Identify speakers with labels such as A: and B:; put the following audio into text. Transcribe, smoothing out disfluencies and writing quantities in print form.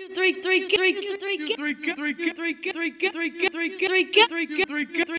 A: three, three, three, three, three, three, three, three, three, three, three, three, three, three, three,